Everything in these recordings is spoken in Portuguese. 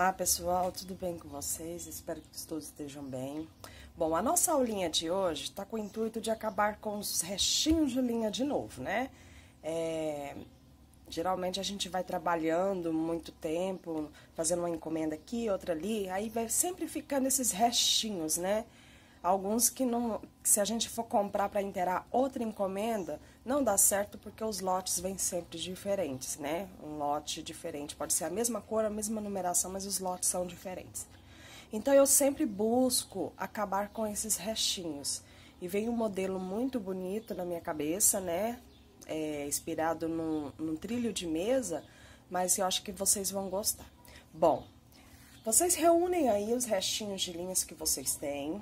Olá pessoal, tudo bem com vocês? Espero que todos estejam bem. Bom, a nossa aulinha de hoje está com o intuito de acabar com os restinhos de linha de novo, né? Geralmente a gente vai trabalhando muito tempo, fazendo uma encomenda aqui, outra ali, aí vai sempre ficando esses restinhos, né? Alguns que não, se a gente for comprar para inteirar outra encomenda, não dá certo porque os lotes vêm sempre diferentes, né? Um lote diferente, pode ser a mesma cor, a mesma numeração, mas os lotes são diferentes. Então, eu sempre busco acabar com esses restinhos. E vem um modelo muito bonito na minha cabeça, né? Inspirado num trilho de mesa, mas eu acho que vocês vão gostar. Bom, vocês reúnem aí os restinhos de linhas que vocês têm.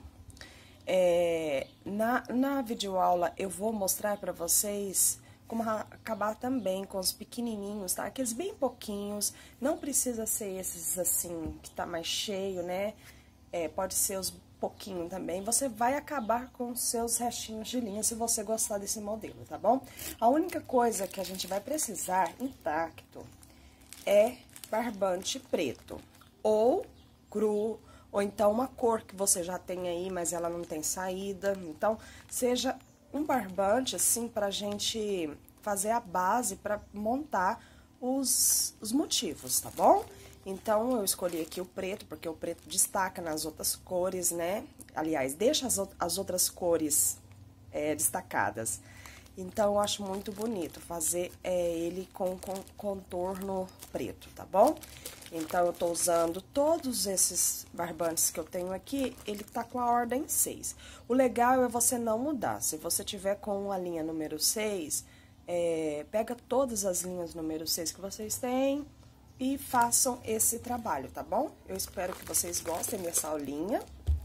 Na videoaula eu vou mostrar para vocês como acabar também com os pequenininhos, tá? Aqueles bem pouquinhos, não precisa ser esses assim, que tá mais cheio, né? Pode ser os pouquinho também. Você vai acabar com os seus restinhos de linha se você gostar desse modelo, tá bom? A única coisa que a gente vai precisar intacto é barbante preto, ou cru, ou então uma cor que você já tem aí, mas ela não tem saída. Então, seja um barbante, assim, pra gente fazer a base pra montar os motivos, tá bom? Então, eu escolhi aqui o preto, porque o preto destaca nas outras cores, né? Aliás, deixa as outras cores destacadas. Então, eu acho muito bonito fazer ele com contorno preto, tá bom? Então, eu tô usando todos esses barbantes que eu tenho aqui, ele tá com a ordem 6. O legal é você não mudar. Se você tiver com a linha número 6, pega todas as linhas número 6 que vocês têm e façam esse trabalho, tá bom? Eu espero que vocês gostem dessa aulinha.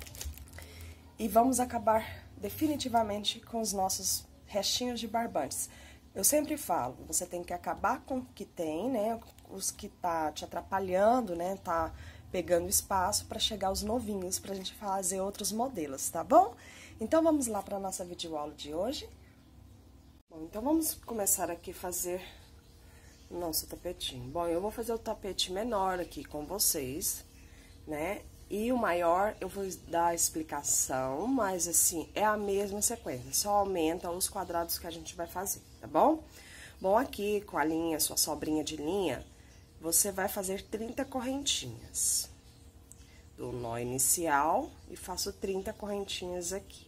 E vamos acabar definitivamente com os nossos restinhos de barbantes. Eu sempre falo, você tem que acabar com o que tem, né? Os que tá te atrapalhando, né? Tá pegando espaço para chegar aos novinhos, pra gente fazer outros modelos, tá bom? Então, vamos lá para nossa videoaula de hoje. Bom, então, vamos começar aqui a fazer o nosso tapetinho. Bom, eu vou fazer o tapete menor aqui com vocês, né? E o maior, eu vou dar a explicação, mas assim, é a mesma sequência, só aumenta os quadrados que a gente vai fazer, tá bom? Bom, aqui com a linha, sua sobrinha de linha, você vai fazer 30 correntinhas. Dou nó inicial e faço 30 correntinhas aqui.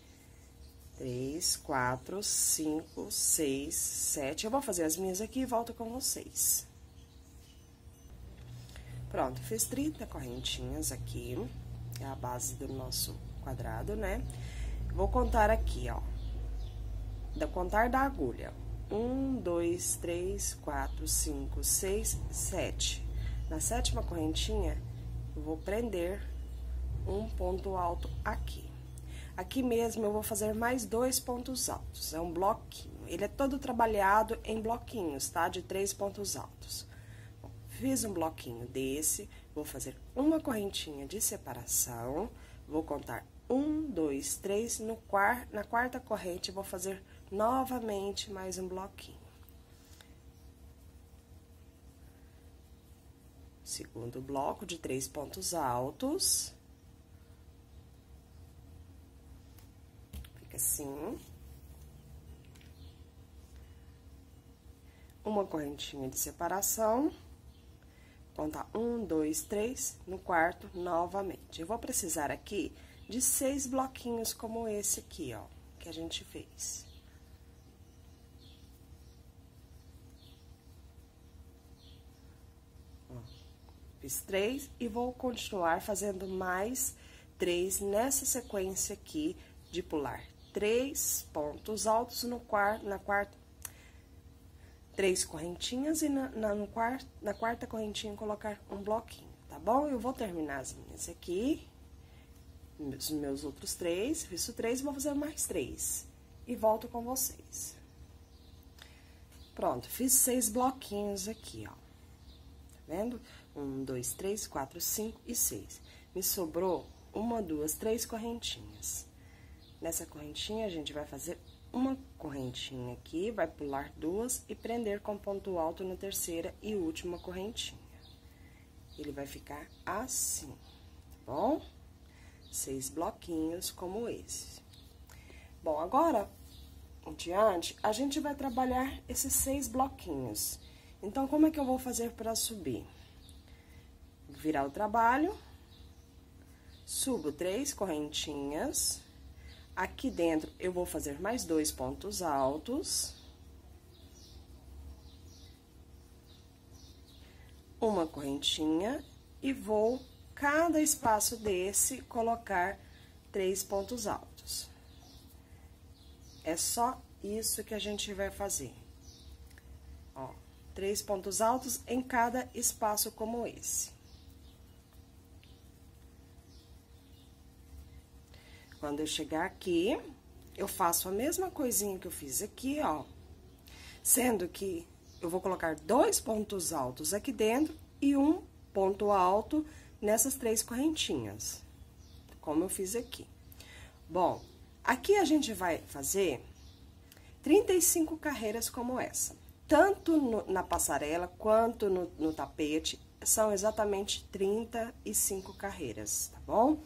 3, 4, 5, 6, 7. Eu vou fazer as minhas aqui e volto com vocês. Pronto, fiz 30 correntinhas aqui, é a base do nosso quadrado, né? Vou contar aqui, ó, contar da agulha. 1, 2, 3, 4, 5, 6, 7. Na sétima correntinha, eu vou prender um ponto alto aqui. Aqui mesmo, eu vou fazer mais 2 pontos altos, é um bloquinho. Ele é todo trabalhado em bloquinhos, tá? De 3 pontos altos. Fiz um bloquinho desse, vou fazer uma correntinha de separação, vou contar 1, 2, 3, na quarta corrente, vou fazer novamente mais um bloquinho. Segundo bloco de 3 pontos altos. Fica assim. Uma correntinha de separação. Contar 1, 2, 3, no quarto, novamente. Eu vou precisar aqui de 6 bloquinhos como esse aqui, ó, que a gente fez. Ó, fiz 3 e vou continuar fazendo mais 3 nessa sequência aqui de pular 3 pontos altos na quarta. 3 correntinhas e na quarta correntinha colocar um bloquinho, tá bom? Eu vou terminar as minhas aqui, os meus outros 3, fiz o 3 e vou fazer mais 3. E volto com vocês. Pronto, fiz 6 bloquinhos aqui, ó. Tá vendo? 1, 2, 3, 4, 5 e 6. Me sobrou 1, 2, 3 correntinhas. Nessa correntinha, a gente vai fazer uma correntinha aqui, vai pular 2 e prender com ponto alto na terceira e última correntinha. ele vai ficar assim, tá bom? 6 bloquinhos como esse. Bom, agora, em diante, a gente vai trabalhar esses 6 bloquinhos. Então, como é que eu vou fazer para subir? Virar o trabalho, subo 3 correntinhas. Aqui dentro, eu vou fazer mais 2 pontos altos. Uma correntinha e vou, cada espaço desse, colocar 3 pontos altos. É só isso que a gente vai fazer. Ó, 3 pontos altos em cada espaço como esse. Quando eu chegar aqui, eu faço a mesma coisinha que eu fiz aqui, ó. Sendo que eu vou colocar 2 pontos altos aqui dentro e 1 ponto alto nessas 3 correntinhas, como eu fiz aqui. Bom, aqui a gente vai fazer 35 carreiras como essa. Tanto na passarela quanto no tapete, são exatamente 35 carreiras, tá bom?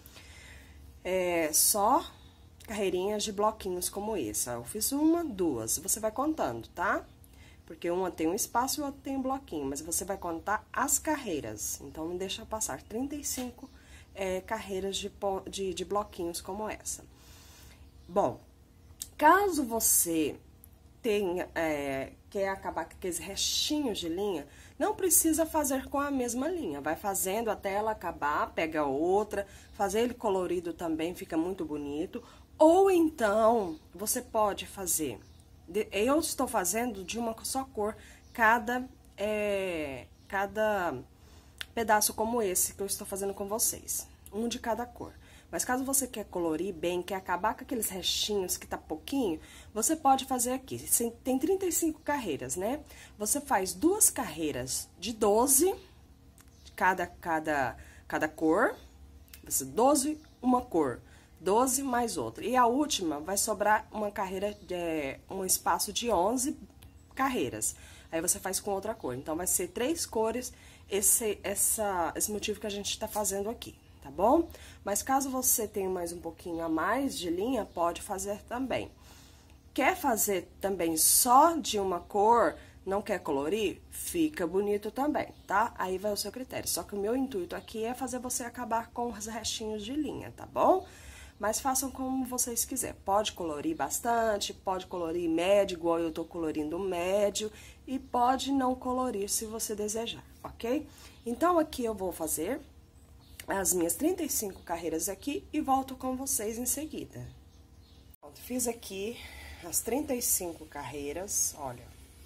Só carreirinhas de bloquinhos como esse. Eu fiz 1, 2, você vai contando, tá? Porque uma tem um espaço e outra tem um bloquinho, mas você vai contar as carreiras. Então, não deixa passar 35 carreiras de bloquinhos como essa. Bom, caso você tenha, quer acabar com aqueles restinhos de linha, não precisa fazer com a mesma linha. Vai fazendo até ela acabar, pega outra, fazer ele colorido também fica muito bonito. Ou então, você pode fazer... Eu estou fazendo de uma só cor cada pedaço como esse que eu estou fazendo com vocês. Um de cada cor. Mas caso você quer colorir bem, quer acabar com aqueles restinhos que tá pouquinho, você pode fazer aqui. Tem 35 carreiras, né? Você faz 2 carreiras de 12, cada cor. 12, uma cor. 12 mais outra. E a última vai sobrar uma carreira, um espaço de 11 carreiras. Aí você faz com outra cor. Então, vai ser 3 cores esse motivo que a gente tá fazendo aqui, tá bom? Mas caso você tenha mais um pouquinho a mais de linha, pode fazer também. Quer fazer também só de uma cor, não quer colorir? Fica bonito também, tá? Aí vai o seu critério. Só que o meu intuito aqui é fazer você acabar com os restinhos de linha, tá bom? Mas façam como vocês quiserem. Pode colorir bastante, pode colorir médio, igual eu tô colorindo médio, e pode não colorir se você desejar, ok? Então, aqui eu vou fazer as minhas 35 carreiras aqui e volto com vocês em seguida. Pronto, fiz aqui as 35 carreiras, olha.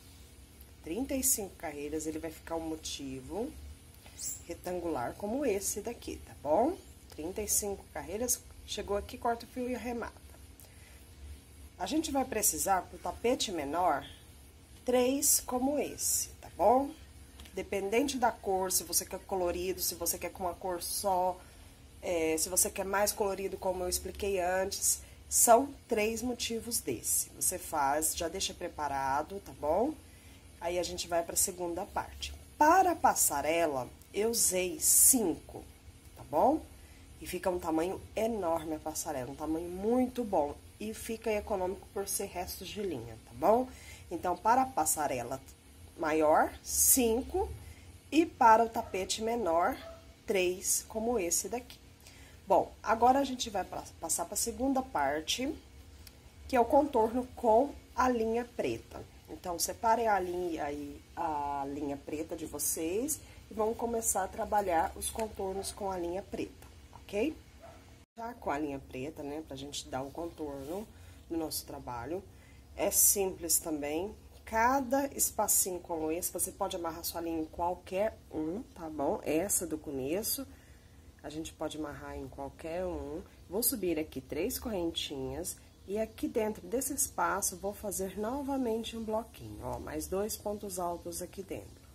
35 carreiras, ele vai ficar um motivo retangular como esse daqui, tá bom? 35 carreiras... Chegou aqui, corta o fio e arremata. A gente vai precisar, pro tapete menor, 3 como esse, tá bom? Dependente da cor, se você quer colorido, se você quer com uma cor só, se você quer mais colorido, como eu expliquei antes, são 3 motivos desse. Você faz, já deixa preparado, tá bom? Aí, a gente vai pra segunda parte. Para a passarela, eu usei 5, tá bom? E fica um tamanho enorme a passarela, um tamanho muito bom. E fica econômico por ser restos de linha, tá bom? Então, para a passarela maior, 5. E para o tapete menor, 3, como esse daqui. Bom, agora a gente vai passar para a segunda parte, que é o contorno com a linha preta. Então, separem a linha preta de vocês e vamos começar a trabalhar os contornos com a linha preta. Ok? Já com a linha preta, né, pra gente dar um contorno no nosso trabalho. É simples também. Cada espacinho como esse, você pode amarrar sua linha em qualquer um, tá bom? Essa do começo, a gente pode amarrar em qualquer um. Vou subir aqui 3 correntinhas e aqui dentro desse espaço, vou fazer novamente um bloquinho, ó, mais 2 pontos altos aqui dentro.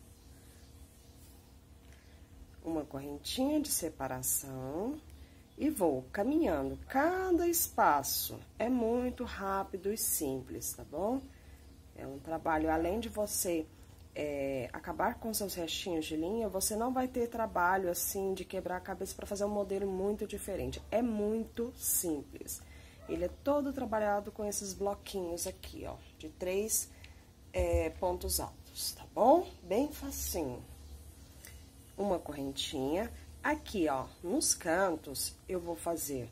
Uma correntinha de separação e vou caminhando. Cada espaço é muito rápido e simples, tá bom? É um trabalho, além de você acabar com seus restinhos de linha, você não vai ter trabalho, assim, de quebrar a cabeça para fazer um modelo muito diferente. É muito simples. Ele é todo trabalhado com esses bloquinhos aqui, ó, de 3 pontos altos, tá bom? Bem facinho. Uma correntinha. Aqui, ó, nos cantos, eu vou fazer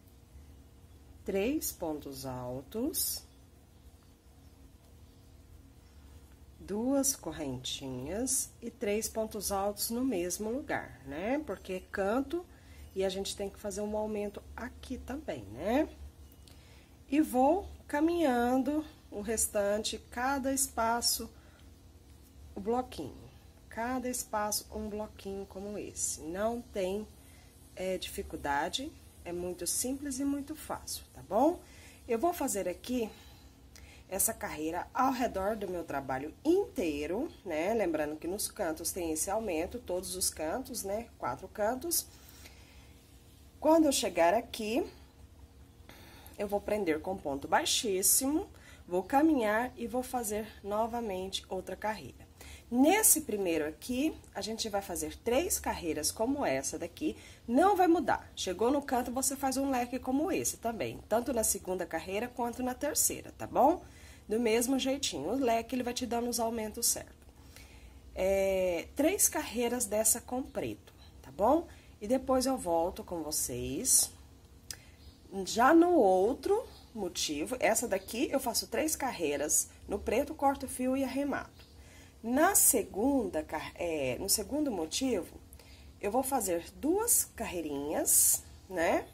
3 pontos altos, 2 correntinhas e 3 pontos altos no mesmo lugar, né? Porque canto e a gente tem que fazer um aumento aqui também, né? E vou caminhando o restante, cada espaço, o bloquinho. Cada espaço, um bloquinho como esse. Não tem dificuldade, é muito simples e muito fácil, tá bom? Eu vou fazer aqui essa carreira ao redor do meu trabalho inteiro, né? Lembrando que nos cantos tem esse aumento, todos os cantos, né? 4 cantos. Quando eu chegar aqui, eu vou prender com ponto baixíssimo, vou caminhar e vou fazer novamente outra carreira. Nesse primeiro aqui, a gente vai fazer 3 carreiras como essa daqui, não vai mudar. Chegou no canto, você faz um leque como esse também, tanto na segunda carreira quanto na terceira, tá bom? Do mesmo jeitinho, o leque ele vai te dando os aumentos certos. 3 carreiras dessa com preto, tá bom? E depois eu volto com vocês. Já no outro motivo, essa daqui eu faço 3 carreiras no preto, corto o fio e arremato. No segundo motivo, eu vou fazer 2 carreirinhas, né?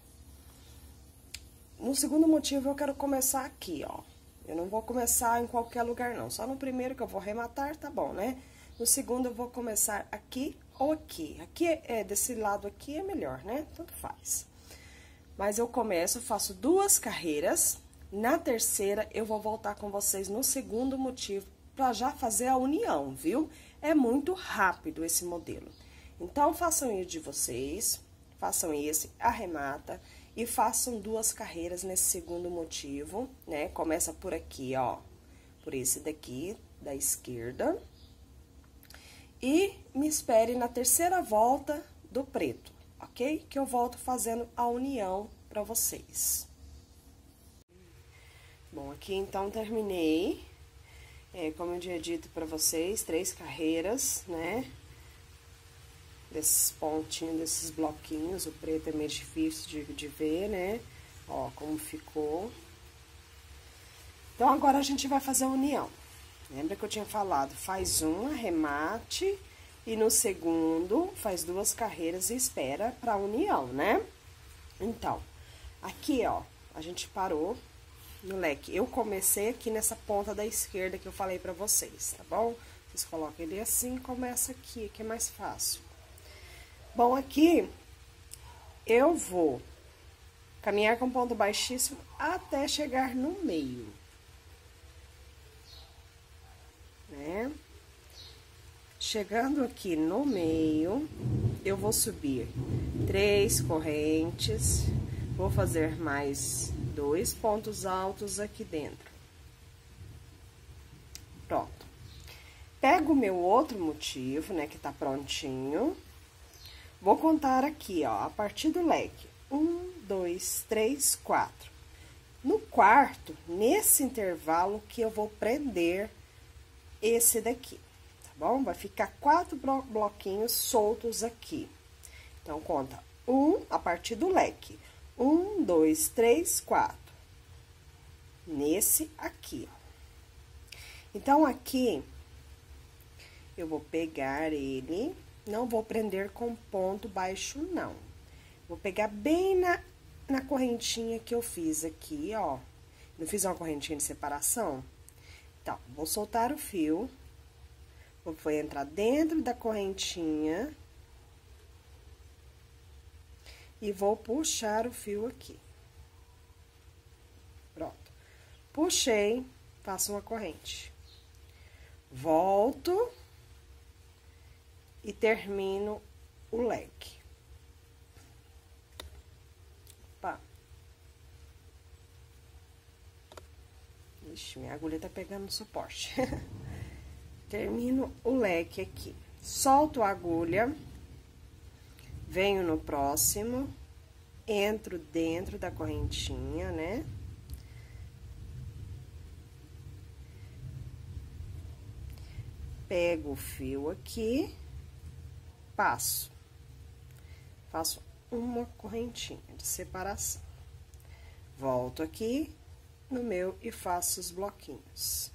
No segundo motivo, eu quero começar aqui, ó. Eu não vou começar em qualquer lugar, não. Só no primeiro que eu vou arrematar, tá bom, né? No segundo, eu vou começar aqui ou aqui. Aqui, desse lado aqui é melhor, né? Tanto faz. Mas eu começo, faço 2 carreiras. Na terceira, eu vou voltar com vocês no segundo motivo, pra já fazer a união, viu? É muito rápido esse modelo. Então, façam isso de vocês, façam esse, arremata e façam 2 carreiras nesse segundo motivo, né? Começa por aqui, ó, por esse daqui, da esquerda. E me espere na terceira volta do preto, ok? Que eu volto fazendo a união pra vocês. Bom, aqui então terminei. Como eu tinha dito pra vocês, 3 carreiras, né? Desses pontinhos, desses bloquinhos. O preto é meio difícil de ver, né? Ó, como ficou. Então, agora a gente vai fazer a união. Lembra que eu tinha falado? Faz um arremate e no segundo faz 2 carreiras e espera pra união, né? Então, aqui, ó, a gente parou no leque. Eu comecei aqui nessa ponta da esquerda que eu falei pra vocês, tá bom? Vocês colocam ele assim e começa aqui, que é mais fácil. Bom, aqui eu vou caminhar com ponto baixíssimo até chegar no meio, né? Chegando aqui no meio, eu vou subir 3 correntes, vou fazer mais 2 pontos altos aqui dentro. Pronto. Pego o meu outro motivo, né, que tá prontinho. Vou contar aqui, ó, a partir do leque. 1, 2, 3, 4. No quarto, nesse intervalo que eu vou prender esse daqui, tá bom? Vai ficar 4 bloquinhos soltos aqui. Então, conta 1 a partir do leque. 1, 2, 3, 4. Nesse aqui, ó. Então, aqui, eu vou pegar ele, não vou prender com ponto baixo, não. Vou pegar bem na correntinha que eu fiz aqui, ó. Não fiz uma correntinha de separação? Então, vou soltar o fio, vou entrar dentro da correntinha e vou puxar o fio aqui. Pronto. Puxei, faço uma corrente. Volto e termino o leque. Opa. Ixi, minha agulha tá pegando no suporte. termino o leque aqui. Solto a agulha, venho no próximo, entro dentro da correntinha, né? Pego o fio aqui, passo. Faço uma correntinha de separação. Volto aqui no meu e faço os bloquinhos.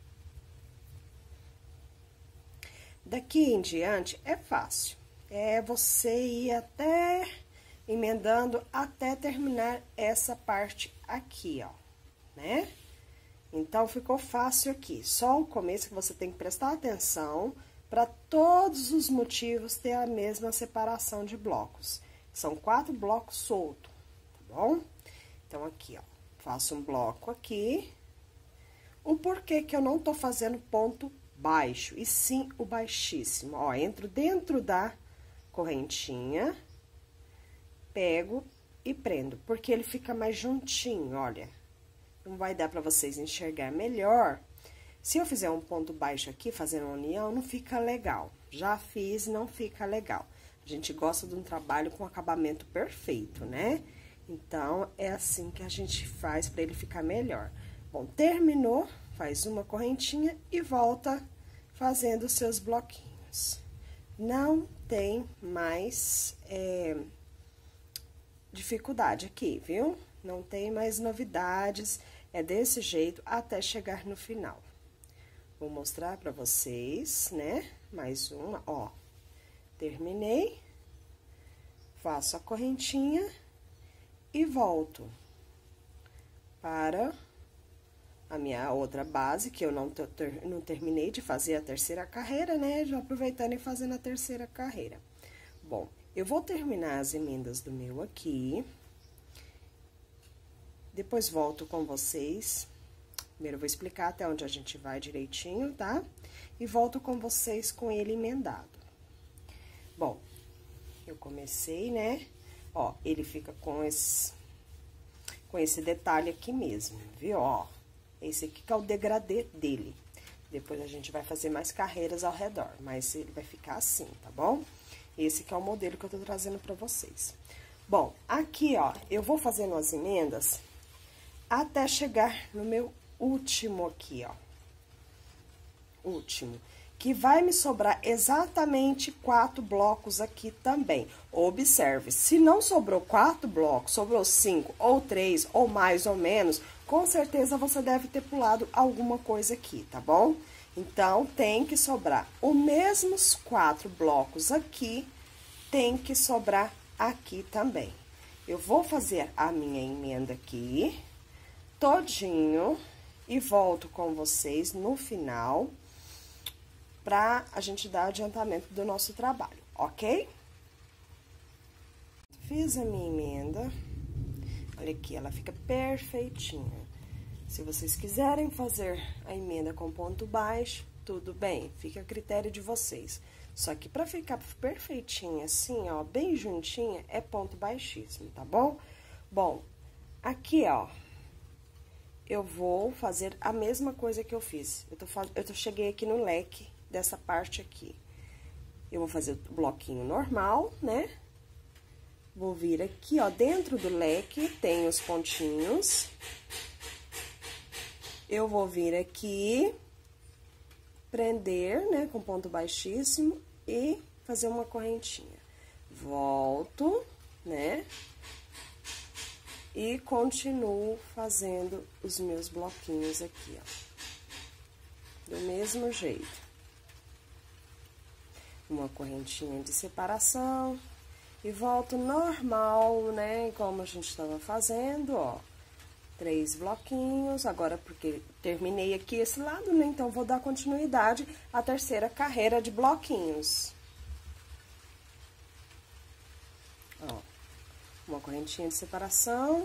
Daqui em diante é fácil. É você ir até emendando até terminar essa parte aqui, ó, né? Então, ficou fácil aqui. Só o começo que você tem que prestar atenção para todos os motivos ter a mesma separação de blocos. São 4 blocos soltos, tá bom? Então, aqui, ó, faço um bloco aqui. O porquê que eu não tô fazendo ponto baixo, e sim o baixíssimo. Ó, entro dentro da correntinha, pego e prendo, porque ele fica mais juntinho, olha. Não vai dar pra vocês enxergar melhor. Se eu fizer um ponto baixo aqui, fazendo uma união, não fica legal. Já fiz, não fica legal. A gente gosta de um trabalho com acabamento perfeito, né? Então, é assim que a gente faz pra ele ficar melhor. Bom, terminou, faz uma correntinha e volta fazendo os seus bloquinhos. Não tem mais dificuldade aqui, viu? Não tem mais novidades, é desse jeito até chegar no final. Vou mostrar pra vocês, né? Mais uma, ó. Terminei, faço a correntinha e volto para a minha outra base, que eu não terminei de fazer a terceira carreira, né? Já aproveitando e fazendo a terceira carreira. Bom, eu vou terminar as emendas do meu aqui. Depois volto com vocês. Primeiro eu vou explicar até onde a gente vai direitinho, tá? E volto com vocês com ele emendado. Bom, eu comecei, né? Ó, ele fica com esse detalhe aqui mesmo, viu? Ó, esse aqui que é o degradê dele. Depois a gente vai fazer mais carreiras ao redor, mas ele vai ficar assim, tá bom? Esse que é o modelo que eu tô trazendo pra vocês. Bom, aqui, ó, eu vou fazendo as emendas até chegar no meu último aqui, ó. Último. Que vai me sobrar exatamente 4 blocos aqui também. Observe, se não sobrou 4 blocos, sobrou 5 ou 3 ou mais ou menos, com certeza você deve ter pulado alguma coisa aqui, tá bom? Então, tem que sobrar os mesmos 4 blocos aqui, tem que sobrar aqui também. Eu vou fazer a minha emenda aqui todinho e volto com vocês no final pra a gente dar adiantamento do nosso trabalho, ok? Fiz a minha emenda, olha aqui, ela fica perfeitinha. Se vocês quiserem fazer a emenda com ponto baixo, tudo bem, fica a critério de vocês. Só que pra ficar perfeitinha assim, ó, bem juntinha, é ponto baixíssimo, tá bom? Bom, aqui, ó, eu vou fazer a mesma coisa que eu fiz. Eu cheguei aqui no leque dessa parte aqui. Eu vou fazer o bloquinho normal, né? Vou vir aqui, ó, dentro do leque tem os pontinhos. Eu vou vir aqui, prender, né, com ponto baixíssimo e fazer uma correntinha. Volto, né? E continuo fazendo os meus bloquinhos aqui, ó. Do mesmo jeito. Uma correntinha de separação. E volto normal, né? Como a gente estava fazendo, ó. 3 bloquinhos. Agora, porque terminei aqui esse lado, né? Então, vou dar continuidade à terceira carreira de bloquinhos. Ó. Uma correntinha de separação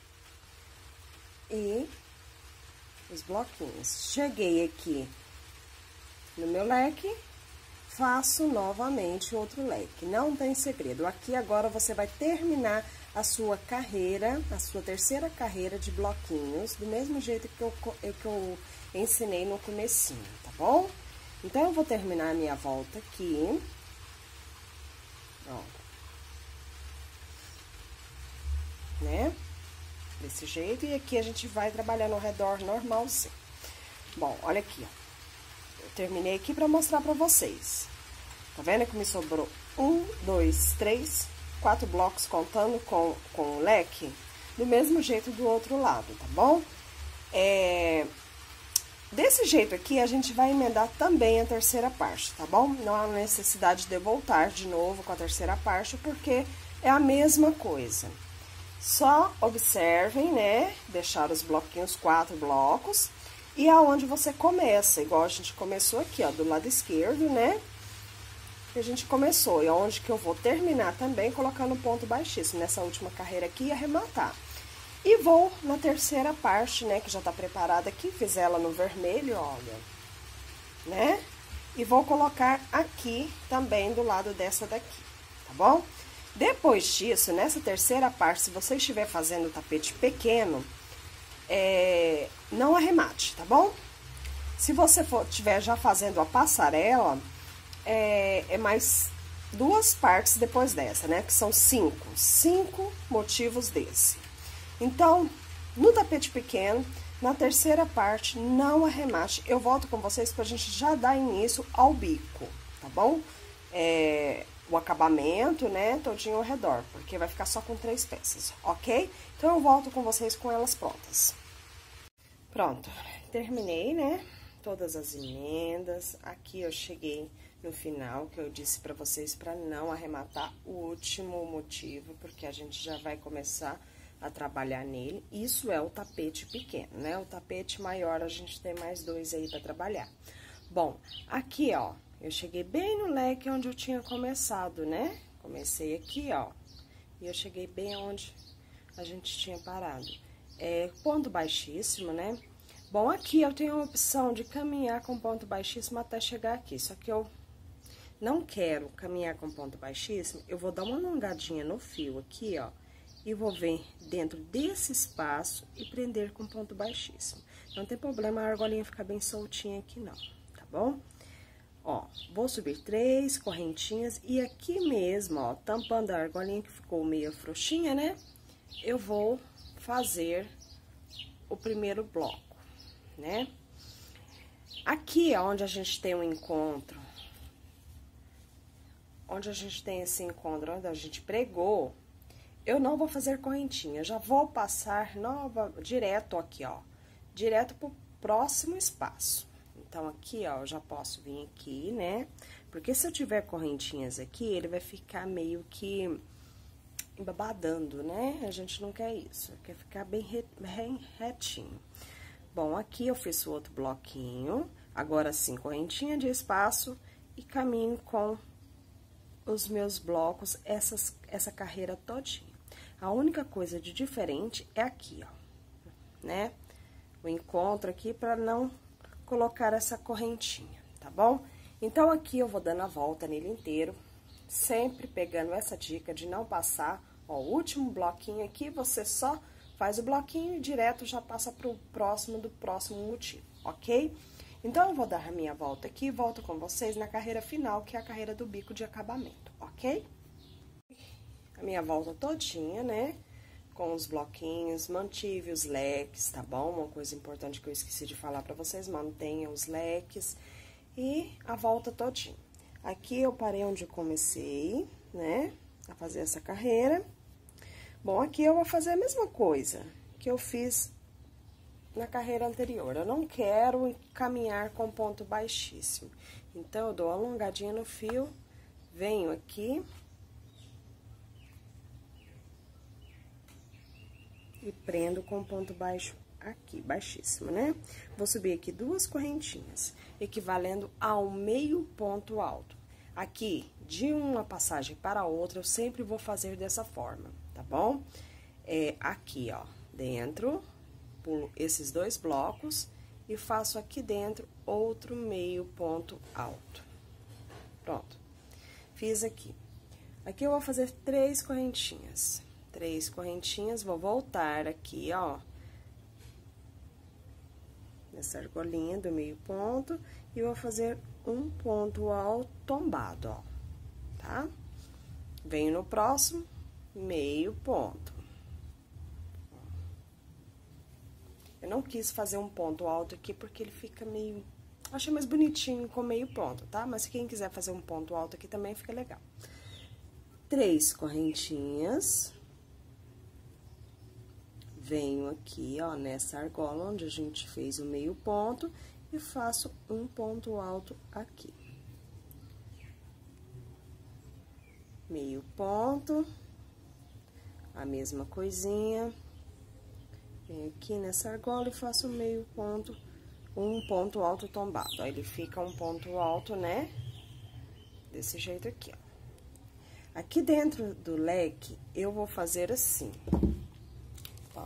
e os bloquinhos. Cheguei aqui no meu leque, faço novamente outro leque. Não tem segredo. Aqui agora você vai terminar a sua carreira, a sua terceira carreira de bloquinhos, do mesmo jeito que eu ensinei no comecinho, tá bom? Então, eu vou terminar a minha volta aqui. Ó. Né? Desse jeito, e aqui a gente vai trabalhando ao redor normalzinho. Bom, olha aqui, ó. Eu terminei aqui pra mostrar pra vocês. Tá vendo que me sobrou 1, 2, 3, 4 blocos contando com o leque? Do mesmo jeito do outro lado, tá bom? Desse jeito aqui, a gente vai emendar também a terceira parte, tá bom? Não há necessidade de voltar de novo com a terceira parte, porque é a mesma coisa. Só observem, né? Deixar os bloquinhos, 4 blocos. E aonde você começa, igual a gente começou aqui, ó, do lado esquerdo, né? Que a gente começou. E aonde que eu vou terminar também, colocando ponto baixíssimo nessa última carreira aqui e arrematar. E vou na terceira parte, né? Que já tá preparada aqui, fiz ela no vermelho, olha. Né? E vou colocar aqui também do lado dessa daqui, tá bom? Depois disso, nessa terceira parte, se você estiver fazendo o tapete pequeno, não arremate, tá bom? Se você estiver já fazendo a passarela, é mais 2 partes depois dessa, né? Que são 5 motivos desse. Então, no tapete pequeno, na terceira parte, não arremate. Eu volto com vocês pra gente já dar início ao bico, tá bom? O acabamento, né, todinho ao redor, porque vai ficar só com 3 peças, ok? Então, eu volto com vocês com elas prontas. Pronto, terminei, né, todas as emendas. Aqui eu cheguei no final, que eu disse pra vocês pra não arrematar o último motivo, porque a gente já vai começar a trabalhar nele. Isso é o tapete pequeno, né? O tapete maior, a gente tem mais 2 aí pra trabalhar. Bom, aqui, ó, eu cheguei bem no leque onde eu tinha começado, né? Comecei aqui, ó, e eu cheguei bem onde a gente tinha parado. Ponto baixíssimo, né? Bom, aqui eu tenho a opção de caminhar com ponto baixíssimo até chegar aqui, só que eu não quero caminhar com ponto baixíssimo, eu vou dar uma alongadinha no fio aqui, ó, e vou vir dentro desse espaço e prender com ponto baixíssimo. Não tem problema a argolinha ficar bem soltinha aqui não, tá bom? Ó, vou subir 3 correntinhas e aqui mesmo, ó, tampando a argolinha que ficou meio frouxinha, né? Eu vou fazer o primeiro bloco, né? Aqui, ó, onde a gente tem um encontro, onde a gente tem esse encontro, onde a gente pregou, eu não vou fazer correntinha, já vou passar direto aqui, ó, direto pro próximo espaço. Então, aqui, ó, eu já posso vir aqui, né? Porque se eu tiver correntinhas aqui, ele vai ficar meio que embabadando, né? A gente não quer isso, quer ficar bem retinho. Bom, aqui eu fiz o outro bloquinho, agora sim, correntinha de espaço e caminho com os meus blocos, essa carreira todinha. A única coisa de diferente é aqui, ó, né? O encontro aqui para não colocar essa correntinha, tá bom? Então, aqui eu vou dando a volta nele inteiro, sempre pegando essa dica de não passar, ó, o último bloquinho aqui, você só faz o bloquinho e direto já passa pro próximo do próximo motivo, ok? Então, eu vou dar a minha volta aqui e volto com vocês na carreira final, que é a carreira do bico de acabamento, ok? A minha volta todinha, né? Com os bloquinhos, mantive os leques, tá bom? Uma coisa importante que eu esqueci de falar pra vocês, mantenha os leques e a volta todinha. Aqui eu parei onde eu comecei, né? A fazer essa carreira. Bom, aqui eu vou fazer a mesma coisa que eu fiz na carreira anterior. Eu não quero caminhar com ponto baixíssimo. Então, eu dou uma alongadinha no fio, venho aqui e prendo com ponto baixo aqui, baixíssimo, né? Vou subir aqui 2 correntinhas, equivalendo ao meio ponto alto. Aqui, de uma passagem para outra, eu sempre vou fazer dessa forma, tá bom? Aqui, ó, dentro, pulo esses 2 blocos e faço aqui dentro outro meio ponto alto. Pronto. Fiz aqui. Aqui eu vou fazer 3 correntinhas. 3 correntinhas, vou voltar aqui, ó, nessa argolinha do meio ponto, e vou fazer um ponto alto tombado, ó, tá? Venho no próximo, meio ponto. Eu não quis fazer um ponto alto aqui porque ele fica meio... Achei mais bonitinho com meio ponto, tá? Mas quem quiser fazer um ponto alto aqui também fica legal. 3 correntinhas. Venho aqui, ó, nessa argola onde a gente fez o meio ponto e faço um ponto alto aqui. Meio ponto, a mesma coisinha. Venho aqui nessa argola e faço meio ponto, um ponto alto tombado. Aí, ele fica um ponto alto, né? Desse jeito aqui, ó. Aqui dentro do leque, eu vou fazer assim. Ó.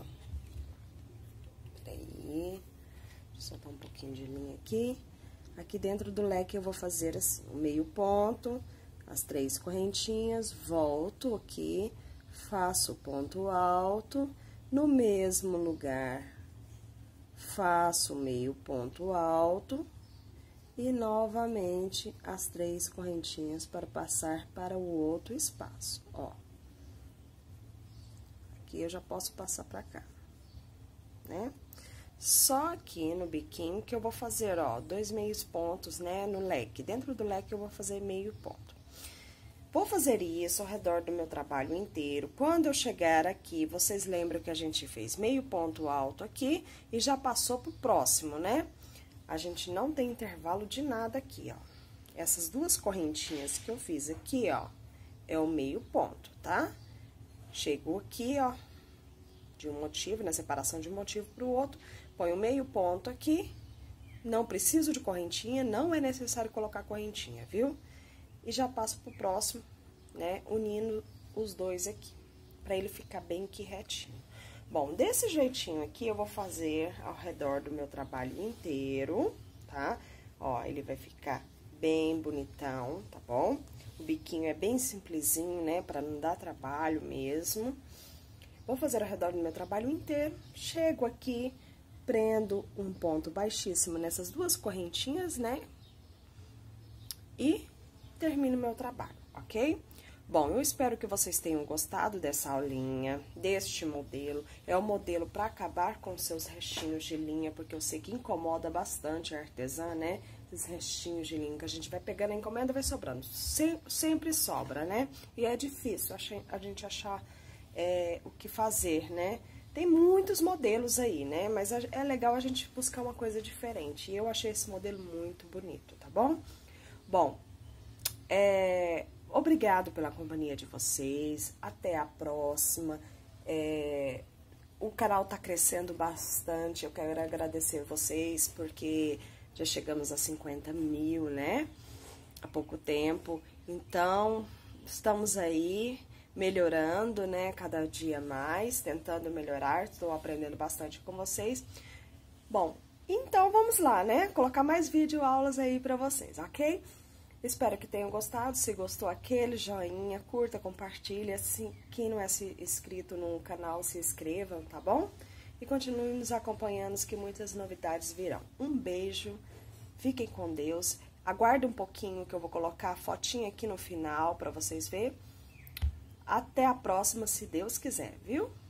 Peraí. Deixa eu soltar um pouquinho de linha aqui. Aqui dentro do leque, eu vou fazer assim, o meio ponto, as 3 correntinhas, volto aqui, faço ponto alto, no mesmo lugar, faço meio ponto alto e novamente as 3 correntinhas para passar para o outro espaço, ó. Aqui eu já posso passar para cá, né? Só aqui no biquinho que eu vou fazer, ó, 2 meios pontos, né, no leque. Dentro do leque eu vou fazer meio ponto. Vou fazer isso ao redor do meu trabalho inteiro. Quando eu chegar aqui, vocês lembram que a gente fez meio ponto alto aqui e já passou pro próximo, né? A gente não tem intervalo de nada aqui, ó. Essas 2 correntinhas que eu fiz aqui, ó, é o meio ponto, tá? Chegou aqui, ó, de um motivo, na separação de um motivo pro outro, põe o meio ponto aqui, não preciso de correntinha, não é necessário colocar correntinha, viu? E já passo pro próximo, né, unindo os 2 aqui, pra ele ficar bem aqui retinho. Bom, desse jeitinho aqui, eu vou fazer ao redor do meu trabalho inteiro, tá? Ó, ele vai ficar bem bonitão, tá bom? O biquinho é bem simplesinho, né, pra não dar trabalho mesmo. Vou fazer ao redor do meu trabalho inteiro, chego aqui, prendo um ponto baixíssimo nessas 2 correntinhas, né? E termino meu trabalho, ok? Bom, eu espero que vocês tenham gostado dessa aulinha, deste modelo. É um modelo para acabar com seus restinhos de linha, porque eu sei que incomoda bastante a artesã, né? Esses restinhos de linha que a gente vai pegando a encomenda e vai sobrando. Sempre sobra, né? E é difícil a gente achar o que fazer, né? Tem muitos modelos aí, né? Mas é legal a gente buscar uma coisa diferente. E eu achei esse modelo muito bonito, tá bom? Bom, obrigado pela companhia de vocês. Até a próxima. O canal tá crescendo bastante. Eu quero agradecer vocês, porque já chegamos a 50 mil, né? Há pouco tempo. Então, estamos aí melhorando, né, cada dia mais, tentando melhorar, estou aprendendo bastante com vocês. Bom, então vamos lá, né, colocar mais videoaulas aí pra vocês, ok? Espero que tenham gostado. Se gostou, aquele joinha, curta, compartilha. Assim, quem não é inscrito no canal, se inscrevam, tá bom? E continuem nos acompanhando, que muitas novidades virão. Um beijo, fiquem com Deus. Aguarde um pouquinho que eu vou colocar a fotinha aqui no final pra vocês verem. Até a próxima, se Deus quiser, viu?